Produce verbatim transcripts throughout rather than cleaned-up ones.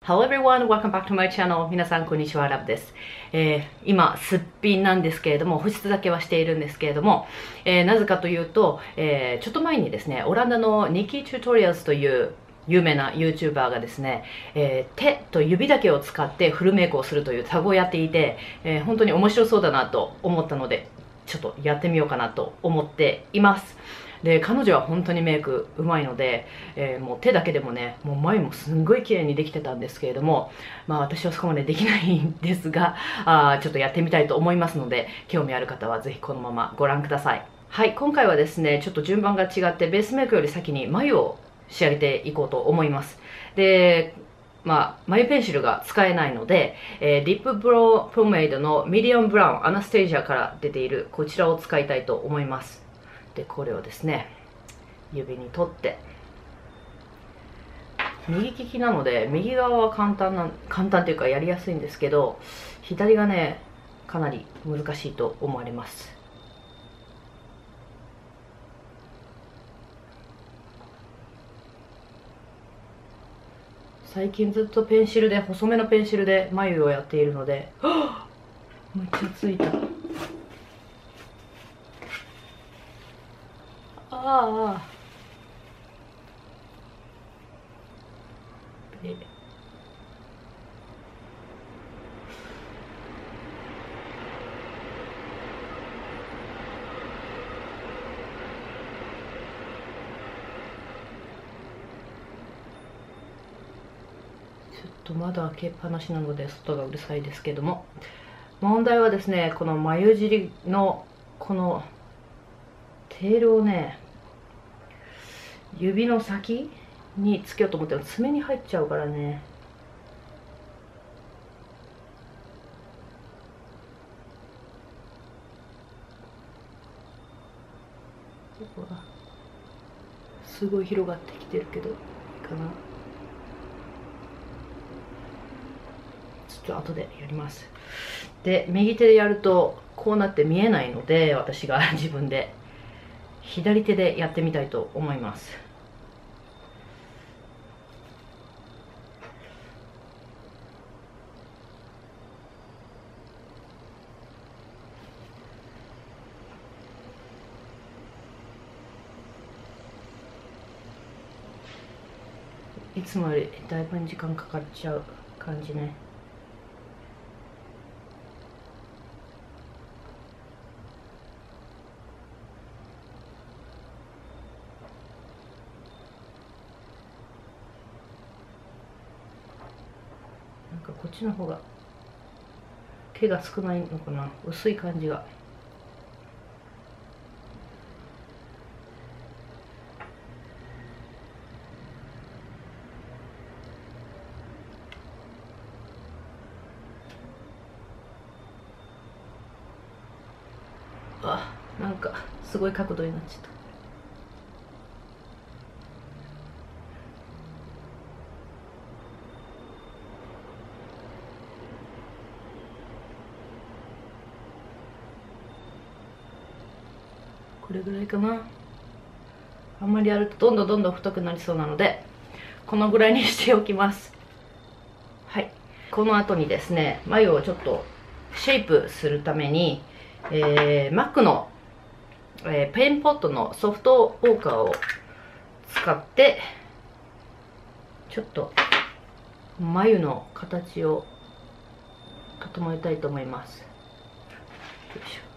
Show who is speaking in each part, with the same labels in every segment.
Speaker 1: Hello everyone, welcome back to my channel. 皆さん、こんにちは、ラブです。えー、今、すっぴんなんですけれども、保湿だけはしているんですけれども、えー、なぜかというと、えー、ちょっと前にですね、オランダの Nikki Tutorials という有名な YouTuber がですね、えー、手と指だけを使ってフルメイクをするというタグをやっていて、えー、本当に面白そうだなと思ったので、ちょっとやってみようかなと思っています。で、彼女は本当にメイクうまいので、えー、もう手だけでもね、もう眉もすんごい綺麗にできてたんですけれども、まあ私はそこまでできないんですが、あちょっとやってみたいと思いますので、興味ある方はぜひこのままご覧ください。はい、今回はですね、ちょっと順番が違って、ベースメイクより先に眉を仕上げていこうと思います。で、まあ、眉ペンシルが使えないので、えー、リップブロープロメイドのミディアムブラウンアナステージアから出ているこちらを使いたいと思います。で、これをですね、指に取って、右利きなので右側は簡単な簡単というかやりやすいんですけど、左がねかなり難しいと思われます。最近ずっとペンシルで細めのペンシルで眉をやっているので、めっちゃついた。ああえちょっと窓開けっぱなしなので外がうるさいですけども、問題はですね、この眉尻のこのテールをね、指の先につけようと思っても爪に入っちゃうからね。すごい広がってきてるけどいいかな。ちょっと後でやります。で、右手でやるとこうなって見えないので、私が自分で左手でやってみたいと思います。いつもよりだいぶ時間かかっちゃう感じね。なんかこっちの方が毛が少ないのかな、薄い感じが。あ、なんかすごい角度になっちゃった。これぐらいかな。あんまりやるとどんどんどんどん太くなりそうなので、このぐらいにしておきます。はい、この後にですね、眉をちょっとシェイプするために、えー、マックの、えー、ペンポットのソフトポーカーを使ってちょっと眉の形を整えたいと思います。よいしょ。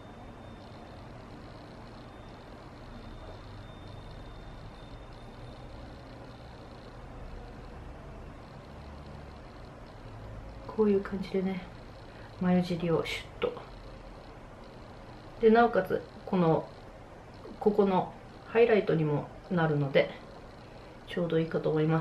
Speaker 1: こういう感じでね、眉尻をシュッと。で、なおかつこのここのハイライトにもなるのでちょうどいいかと思います。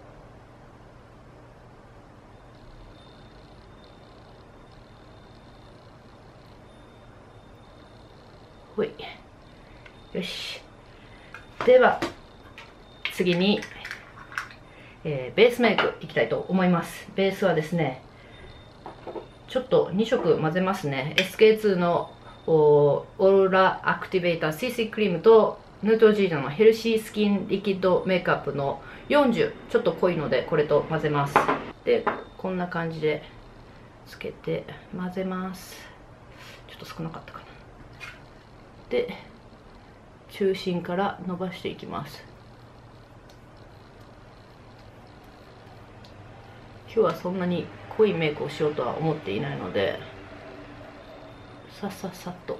Speaker 1: ほい、よし。では次に、えー、ベースメイクいきたいと思います。ベースはですね、ちょっとに色混ぜますね。エスケーツー のオーロラアクティベーター シーシー クリームとヌートロジーナのヘルシースキンリキッドメイクアップのよんじゅう、ちょっと濃いのでこれと混ぜます。でこんな感じでつけて混ぜます。ちょっと少なかったかな。で中心から伸ばしていきます。今日はそんなに濃いメイクをしようとは思っていないので、さっさっさっと。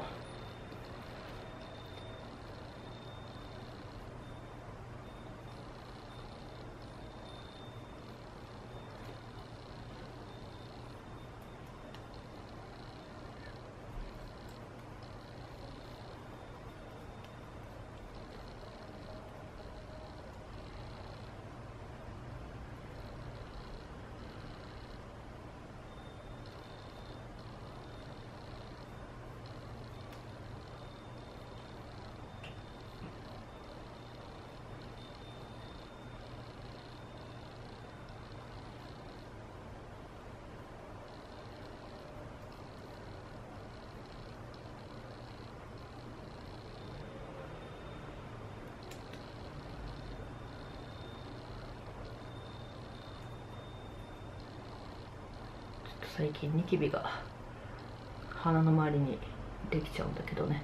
Speaker 1: 最近ニキビが鼻の周りにできちゃうんだけどね。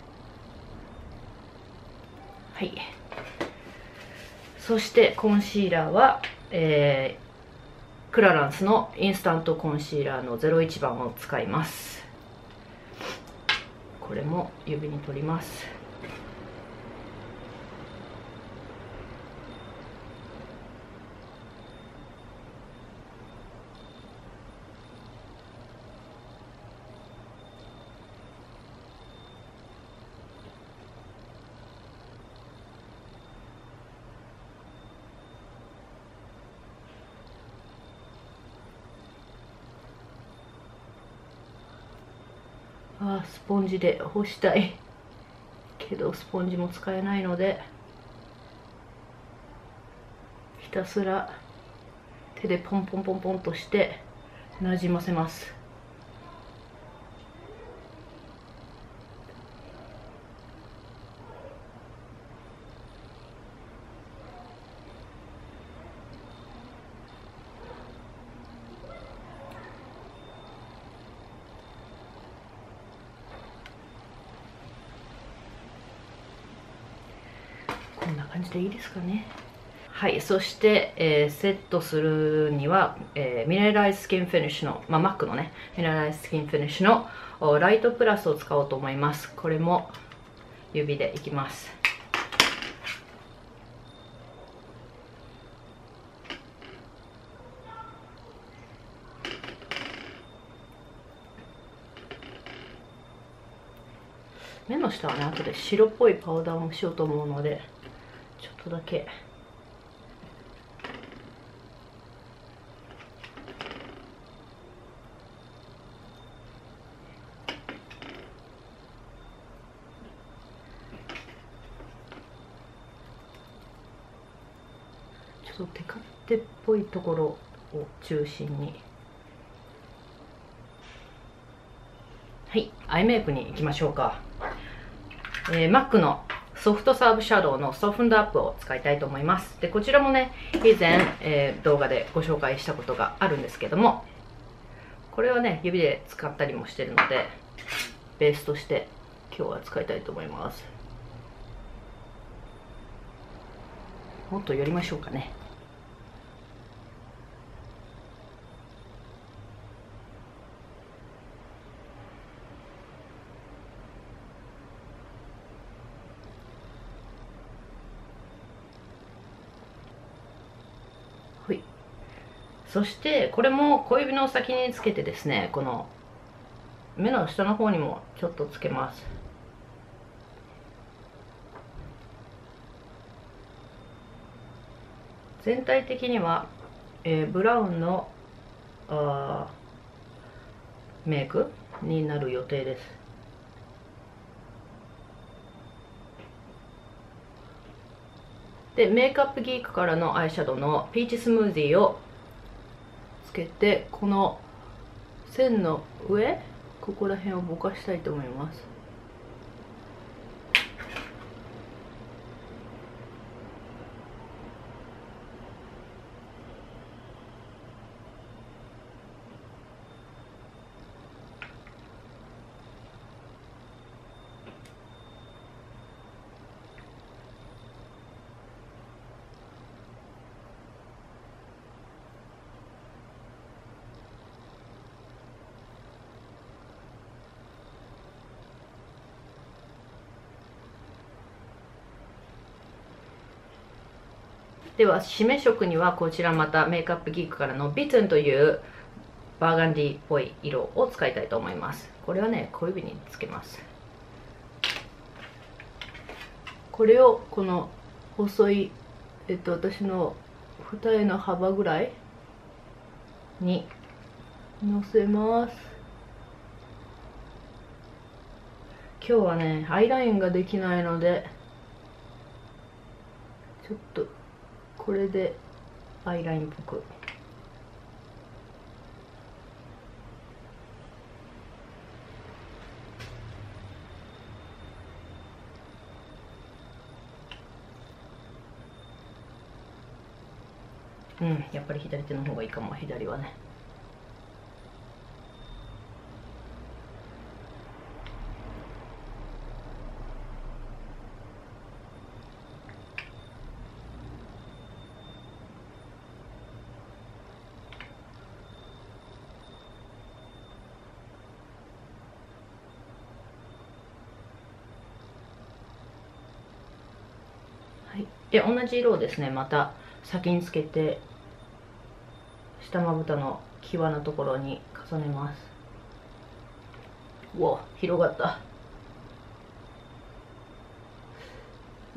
Speaker 1: はい。そしてコンシーラーは、えー、クラランスのインスタントコンシーラーのゼロいちばんを使います。これも指に取ります。あー、スポンジで干したいけどスポンジも使えないので、ひたすら手でポンポンポンポンとしてなじませます。こんな感じでいいですかね。はい、そして、えー、セットするには、えー、ミネラライズスキンフィニッシュの、まあ、マックのね、ミネラライズスキンフィニッシュのライトプラスを使おうと思います。これも指でいきます。目の下はね、後で白っぽいパウダーもしようと思うので、ちょっとだけ。ちょっとテカってっぽいところを中心に。はい、アイメイクに行きましょうか。えー、マック のソフトサーブシャドウのソフンドアップを使いたいと思います。でこちらもね、以前、えー、動画でご紹介したことがあるんですけども、これはね指で使ったりもしてるので、ベースとして今日は使いたいと思います。もっと寄りましょうかね。はい。そしてこれも小指の先につけてですね、この目の下の方にもちょっとつけます。全体的には、えー、ブラウンのあメイクになる予定です。でメイクアップギークからのアイシャドウのピーチスムージーをつけて、この線の上、ここら辺をぼかしたいと思います。 では締め色にはこちらまたメイクアップギークからのビトゥンというバーガンディっぽい色を使いたいと思います。これはね、小指につけます。これをこの細い、えっと、私の二重の幅ぐらいにのせます。今日はねアイラインができないので、ちょっとこれでアイラインっぽく。うん、やっぱり左手の方がいいかも、左はね。はい、で同じ色をですねまた先につけて下まぶたの際のところに重ねます。うわ、広がった。うん、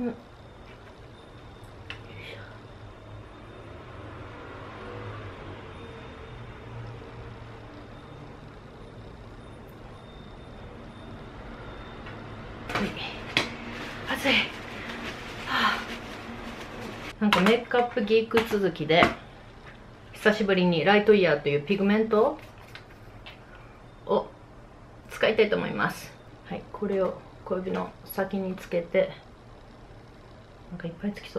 Speaker 1: 暑い。はあ、なんかメイクアップギーク続きで久しぶりにライトイヤーというピグメントを使いたいと思います。はい、これを小指の先につけて、なんかいっぱいつきそう。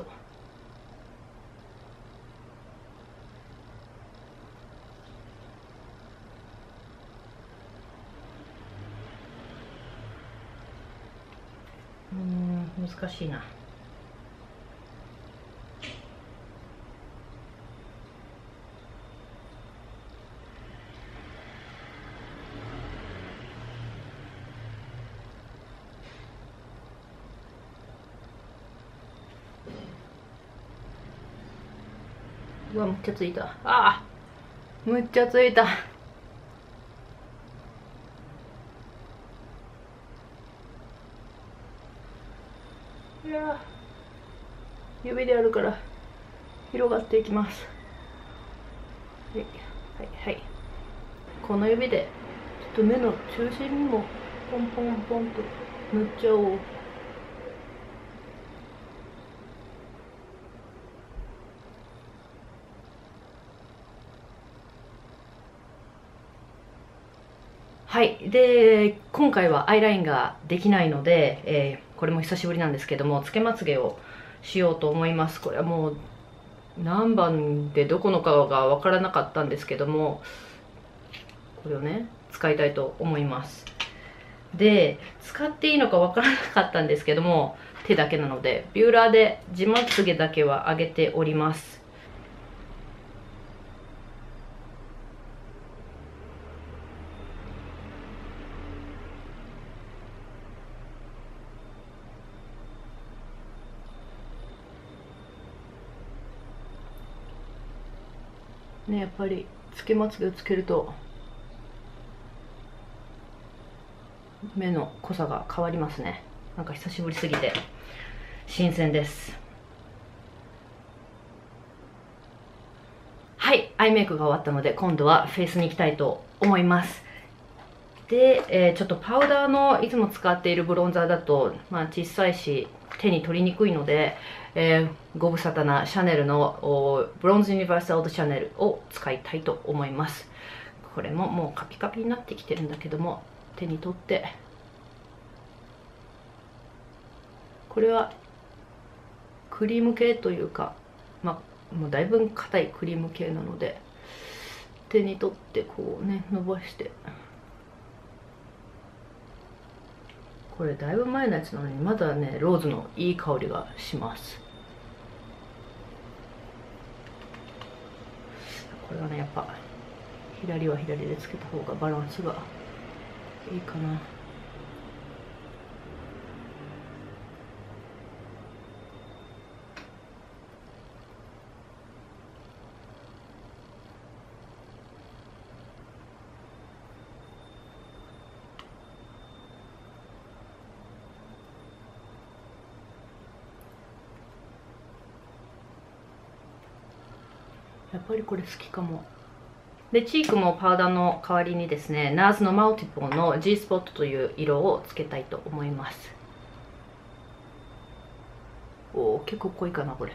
Speaker 1: うーん、難しいな。うわ、むっちゃついた。ああ、むっちゃついた。いや指でやるから広がっていきます。はいはいはい。この指でちょっと目の中心にもポンポンポンと塗っちゃおう。はい、で今回はアイラインができないので、えー、これも久しぶりなんですけども、つけまつげをしようと思います。これはもう何番でどこのかが分からなかったんですけども、これをね使いたいと思います。で使っていいのか分からなかったんですけども、手だけなのでビューラーで地まつげだけは上げております。ね、やっぱりつけまつげをつけると目の濃さが変わりますね。なんか久しぶりすぎて新鮮です。はい、アイメイクが終わったので今度はフェイスに行きたいと思います。で、えー、ちょっとパウダーのいつも使っているブロンザーだと、まあ、小さいし手に取りにくいので、えー、ご無沙汰なシャネルのブロンズユニバーサルドシャネルを使いたいと思います。これももうカピカピになってきてるんだけども、手に取って、これはクリーム系というか、まあ、もうだいぶ硬いクリーム系なので、手に取ってこうね伸ばして、これだいぶ前のやつなのにまだねローズのいい香りがします。これはねやっぱ左は左でつけた方がバランスがいいかな。 やっぱりこれ好きかも。でチークもパウダーの代わりにですね、ナーズのマルティプルの G スポットという色をつけたいと思います。おお、結構濃いかなこれ。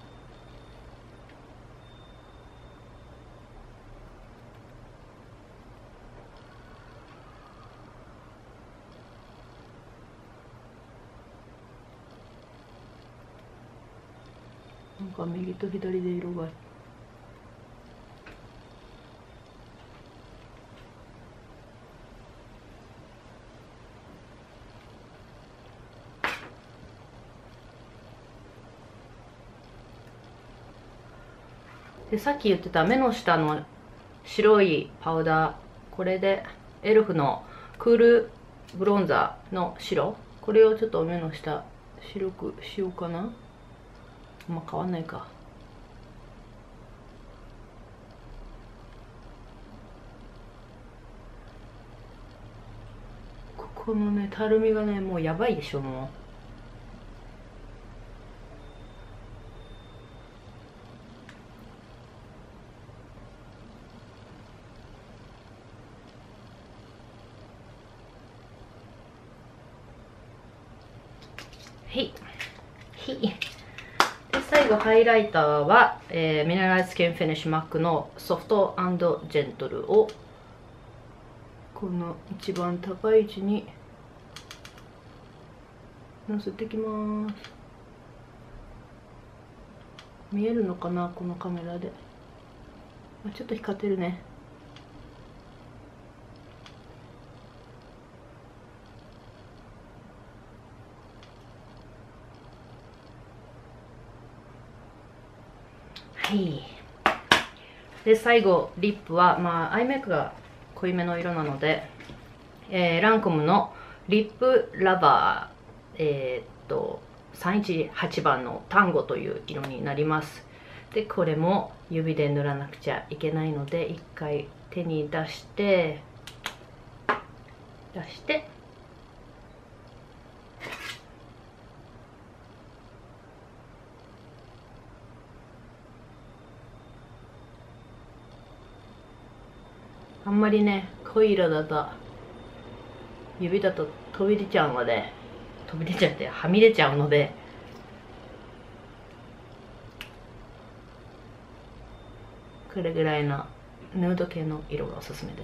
Speaker 1: なんか右と左で色が。でさっき言ってた目の下の白いパウダー、これでエルフのクールブロンザーの白、これをちょっと目の下白くしようかな。あんま変わんないか。ここのねたるみがねもうやばいでしょ。もうはいはいで最後ハイライターは、えー、ミネラルスキンフィニッシュマックのソフト&ジェントルをこの一番高い位置にのせてきます。見えるのかなこのカメラで。あ、ちょっと光ってるね。はい。で最後リップはまあアイメイクが濃いめの色なので、えー、ランコムのリップラバー、えー、っとさんいちはちばんのタンゴという色になります。でこれも指で塗らなくちゃいけないので一回手に出して出してあんまりね濃い色だと指だと飛び出ちゃうので飛び出ちゃってはみ出ちゃうので、これぐらいのヌード系の色がおすすめです。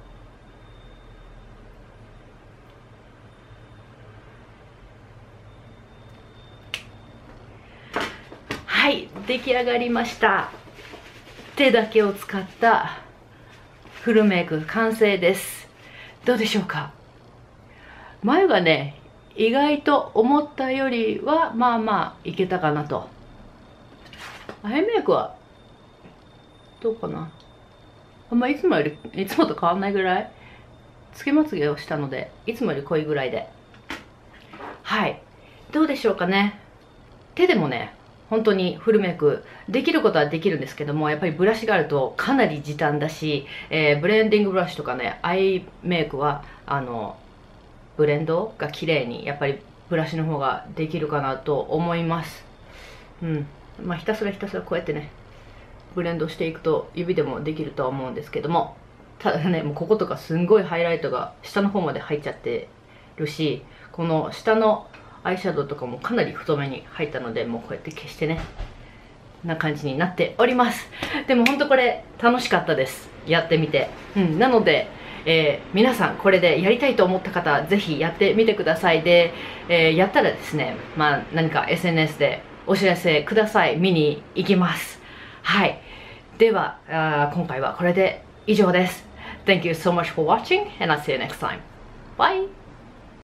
Speaker 1: はい、出来上がりました。手だけを使ったフルメイク完成です。どうでしょうか。眉がね意外と思ったよりはまあまあいけたかなと。アイメイクはどうかな、あんまいつもよりいつもと変わんないぐらいつけまつげをしたのでいつもより濃いぐらいで、はいどうでしょうかね。手でもね本当にフルメイクできることはできるんですけども、やっぱりブラシがあるとかなり時短だし、えー、ブレンディングブラシとかねアイメイクはあのブレンドが綺麗にやっぱりブラシの方ができるかなと思います。うんまあひたすらひたすらこうやってねブレンドしていくと指でもできるとは思うんですけども、ただねもうこことかすんごいハイライトが下の方まで入っちゃってるし、この下のアイシャドウとかもかなり太めに入ったので、もうこうやって消してねこんな感じになっております。でも本当これ楽しかったです、やってみて。うんなのでえー、皆さんこれでやりたいと思った方ぜひやってみてください。で、えー、やったらですね、まあ、何か エスエヌエス でお知らせください。見に行きます。はいではあ今回はこれで以上です。 Thank you so much for watching and I'll see you next time. Bye.